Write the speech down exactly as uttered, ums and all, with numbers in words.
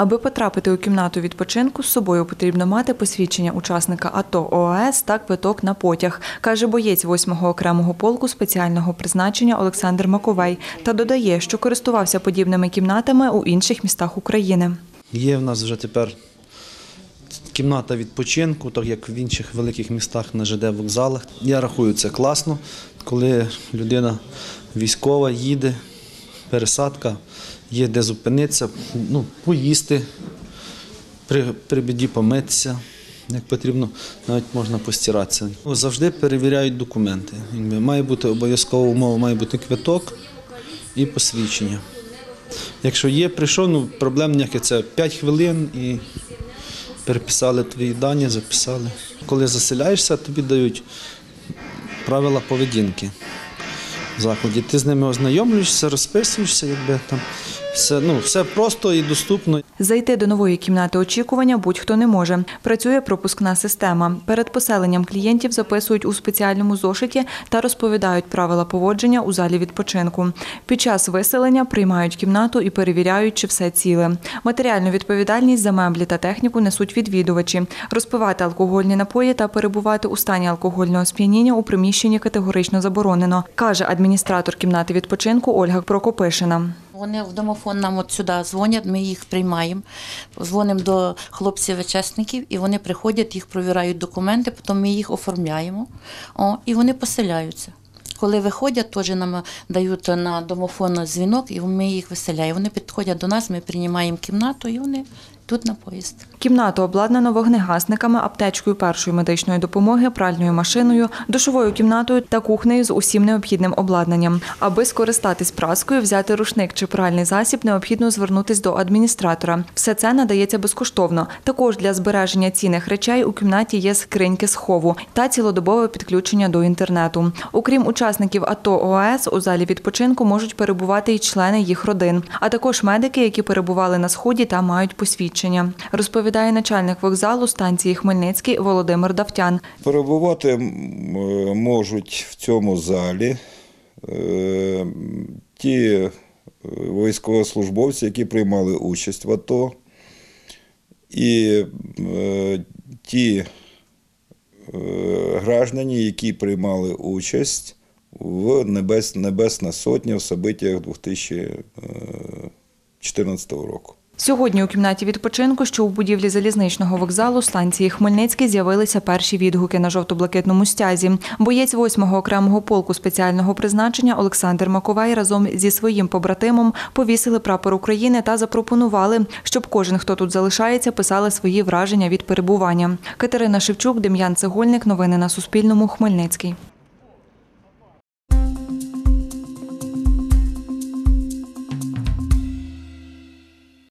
Аби потрапити у кімнату відпочинку, з собою потрібно мати посвідчення учасника АТО ООС та квиток на потяг, каже боєць восьмого окремого полку спеціального призначення Олександр Маковей. Та додає, що користувався подібними кімнатами у інших містах України. Є в нас вже тепер кімната відпочинку, так як в інших великих містах на ЖД вокзалах. Я рахую, це класно, коли людина військова їде, пересадка, є де зупинитися, ну, поїсти, при, при біді помитися, як потрібно, навіть можна постиратися. Завжди перевіряють документи. Має бути обов'язкова умова, має бути квиток і посвідчення. Якщо є, прийшов, ну, проблем ніяких, це п'ять хвилин і переписали твої дані, записали. Коли заселяєшся, тобі дають правила поведінки в закладі. Ти з ними ознайомлюєшся, розписуєшся, якби там все, ну, все просто і доступно. Зайти до нової кімнати очікування будь-хто не може. Працює пропускна система. Перед поселенням клієнтів записують у спеціальному зошиті та розповідають правила поводження у залі відпочинку. Під час виселення приймають кімнату і перевіряють, чи все ціле. Матеріальну відповідальність за меблі та техніку несуть відвідувачі. Розпивати алкогольні напої та перебувати у стані алкогольного сп'яніння у приміщенні категорично заборонено, каже адміністратор кімнати відпочинку Ольга Прокопишина. Вони в домофон нам от сюди дзвонять, ми їх приймаємо, дзвонимо до хлопців-учасників, і вони приходять, їх провіряють документи, потім ми їх оформляємо, о, і вони поселяються. Коли виходять, теж нам дають на домофон дзвінок, і ми їх виселяємо. Вони підходять до нас, ми приймаємо кімнату, і вони тут на поїзд. Кімнату обладнано вогнегасниками, аптечкою першої медичної допомоги, пральною машиною, душовою кімнатою та кухнею з усім необхідним обладнанням. Аби скористатись праскою, взяти рушник чи пральний засіб, необхідно звернутись до адміністратора. Все це надається безкоштовно. Також для збереження цінних речей у кімнаті є скриньки схову та цілодобове підключення до інтернету. Окрім учасників АТО ООС, у залі відпочинку можуть перебувати і члени їх родин, а також медики, які перебували на Сході та мають посвідчення. Розповідає начальник вокзалу станції Хмельницький Володимир Давтян. Перебувати можуть в цьому залі ті військовослужбовці, які приймали участь в АТО, і ті граждані, які приймали участь в Небес, Небесна Сотня в событиях дві тисячі чотирнадцятого року. Сьогодні у кімнаті відпочинку, що у будівлі залізничного вокзалу станції Хмельницький, з'явилися перші відгуки на жовто-блакитному стязі. Боєць восьмого окремого полку спеціального призначення Олександр Маковей разом зі своїм побратимом повісили прапор України та запропонували, щоб кожен, хто тут залишається, писали свої враження від перебування. Катерина Шевчук, Дем'ян Цегольник. Новини на Суспільному. Хмельницький.